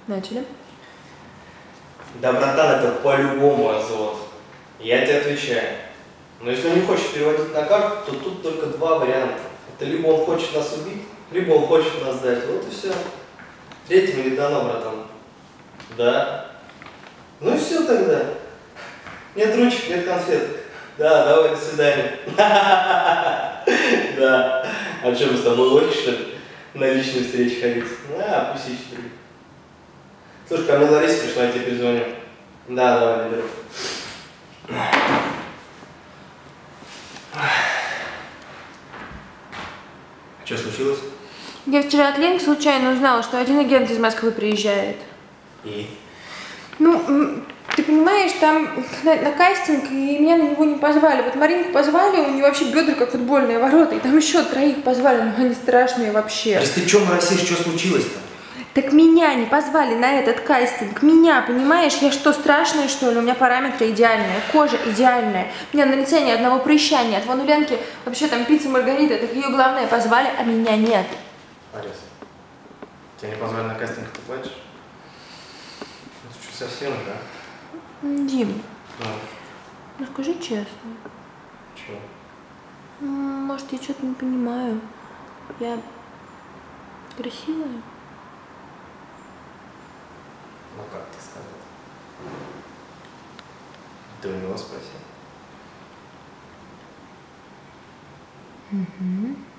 Начали. Да, братан, это по-любому Азот. Я тебе отвечаю. Но если он не хочет переводить на карту, то тут только два варианта. Это либо он хочет нас убить, либо он хочет нас сдать. Вот и все. Третьего не дано, братан. Да. Ну и все тогда. Нет ручек, нет конфеток. Да, давай, до свидания. Да. А что, мы с тобой лохи, что ли, на личные встречи ходить? А, пусть ищет. Слушай, ко мне Лариса пришла, я тебе перезвоню. Да, давай, наберу. Что случилось? Я вчера от Ленки случайно узнала, что один агент из Москвы приезжает. И? Ну, ты понимаешь, там на кастинг, и меня на него не позвали. Вот Маринку позвали, у нее вообще бедра как футбольные ворота, и там еще 3 позвали, но они страшные вообще. Рас, ты что моросишь, что случилось-то? Так меня не позвали на этот кастинг, меня, понимаешь? Я что, страшная, что ли? У меня параметры идеальные, кожа идеальная. У меня на лице ни одного прыща нет. Вон у Ленки вообще там пицца Маргарита, так ее главное позвали, а меня нет. Арис, тебя не позвали на кастинг, ты плачешь? Это что, совсем, да? Дим, Ну, ну скажи честно. чего? Может, я что-то не понимаю. Я красивая? Ну, как ты сказал? Ты у него спросил? Угу.